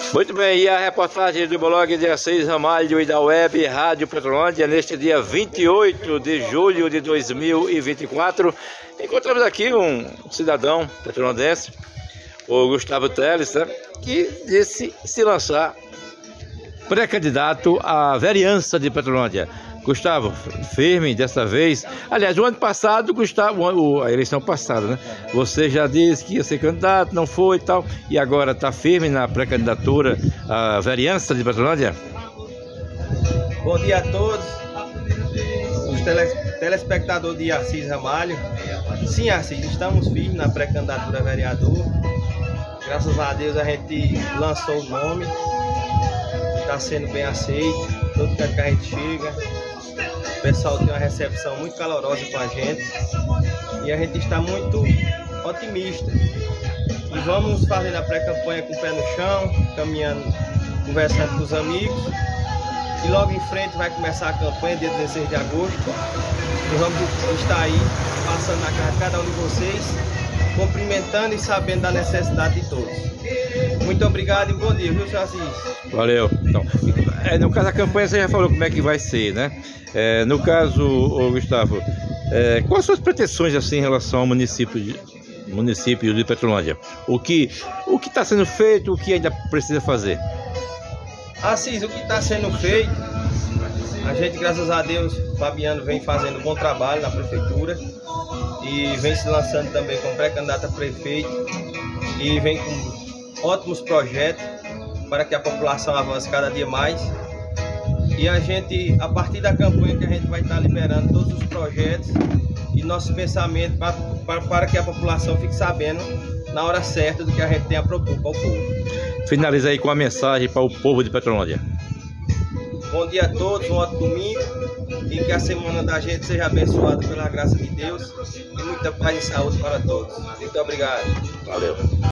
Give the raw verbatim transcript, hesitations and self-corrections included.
Muito bem, e a reportagem do blog de Assis Ramalho e da Web Rádio Petrolândia neste dia vinte e oito de julho de dois mil e vinte e quatro. Encontramos aqui um cidadão petrolandense, o Gustavo Teles, né, que disse se lançar pré-candidato à vereança de Petrolândia. Gustavo, firme dessa vez. Aliás, o ano passado, Gustavo, a eleição passada, né? Você já disse que ia ser candidato, não foi e tal, e agora está firme na pré-candidatura à vereança de Petrolândia? Bom dia a todos, os telespectadores de Assis Ramalho. Sim, Assis, estamos firmes na pré-candidatura a vereador. Graças a Deus a gente lançou o nome, está sendo bem aceito, todo canto que a gente chega. O pessoal tem uma recepção muito calorosa com a gente e a gente está muito otimista. E vamos fazendo a pré-campanha com o pé no chão, caminhando, conversando com os amigos. E logo em frente vai começar a campanha, dia dezesseis de agosto. E vamos estar aí, passando na casa de cada um de vocês, cumprimentando e sabendo da necessidade de todos. Muito obrigado e bom dia, viu, senhor Assis? Valeu. Então, é, no caso da campanha você já falou como é que vai ser, né? É, no caso, ô, Gustavo, é, quais são as pretensões assim em relação ao município de, município de Petrolândia? O que o que está sendo feito, o que ainda precisa fazer? Assis, o que está sendo feito, a gente, graças a Deus, Fabiano vem fazendo um bom trabalho na prefeitura e vem se lançando também como pré-candidato a prefeito e vem com ótimos projetos para que a população avance cada dia mais. E a gente, a partir da campanha que a gente vai estar liberando todos os projetos e nossos pensamentos para, para, para que a população fique sabendo na hora certa do que a gente tem a propor para o povo. Finaliza aí com a mensagem para o povo de Petrolândia. Bom dia a todos, um ótimo domingo e que a semana da gente seja abençoada pela graça de Deus e muita paz e saúde para todos. Muito obrigado. Valeu.